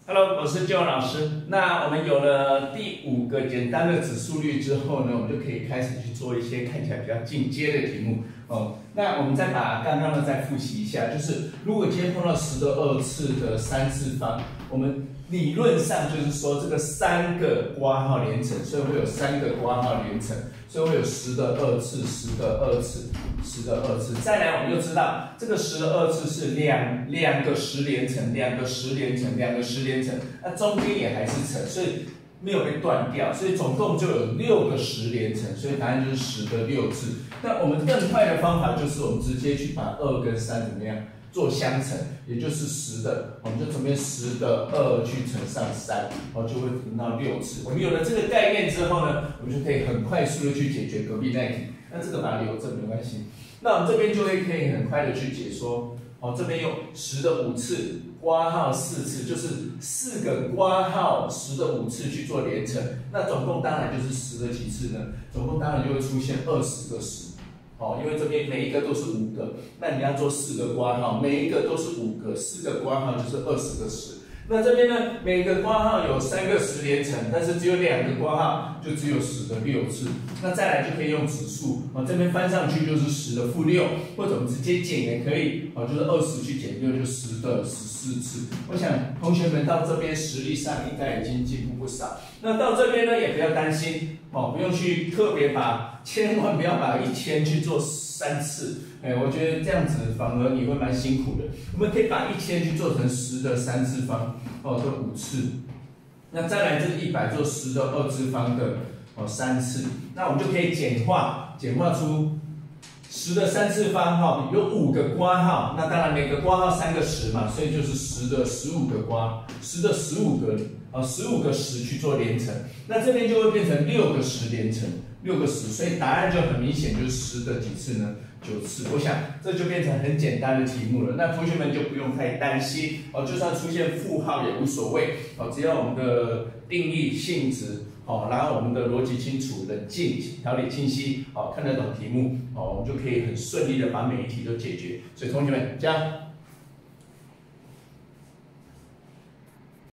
Hello， 我是就老师。那我们有了第5个简单的指数律之后呢，我们就可以开始去做一些看起来比较进阶的题目哦。那我们再把刚刚的再复习一下，就是如果今天碰到10的2次的3次方，我们理论上就是说这个3个括号连乘，所以会有3个括号连乘，所以会有10的2次、10的2次、10的2次。再来，我们就知道这个10的2次是两个10连乘，两个10连乘，两个10连乘，那中间也还是乘，所以没有被断掉，所以总共就有6个10连乘，所以答案就是10的6次。那我们更快的方法就是我们直接去把2跟3怎么样做相乘，也就是10的，我们就准备10的2去乘上3，然后就会得到6次。我们有了这个概念之后呢，我们就可以很快速的去解决隔壁那一题。那这个把它留着没关系。那我们这边就会可以很快的去解说。哦，这边用10的5次，括号4次，就是4个括号10的5次去做连乘。那总共当然就是10的几次呢？总共当然就会出现20个10。哦，因为这边每一个都是5个，那你要做4个括号，每一个都是5个，4个括号就是20个10。那这边呢，每个括号有3个10连乘，但是只有2个括号，就只有10的6次。那再来就可以用指数，这边翻上去就是10的-6，或者我们直接减也可以，就是20去减6就10的14次。我想同学们到这边实力上应该已经进步不少。那到这边呢，也不要担心，不用去特别千万不要把1000去做3次。我觉得这样子反而你会蛮辛苦的。我们可以把1000去做成10的3次方，这5次。那再来这个100做10的2次方的3次。那我们就可以简化出10的3次方，有5个括号，那当然每个括号3个10嘛，所以就是10的15个10的15个15个10去做连乘。那这边就会变成6个10连乘，6个10，所以答案就很明显就是10的几次呢？9次。我想这就变成很简单的题目了。那同学们就不用太担心就算出现负号也无所谓只要我们的定义性质然后我们的逻辑清楚、冷静、条理清晰看得懂题目我们就可以很顺利的把每一题都解决。所以同学们加油！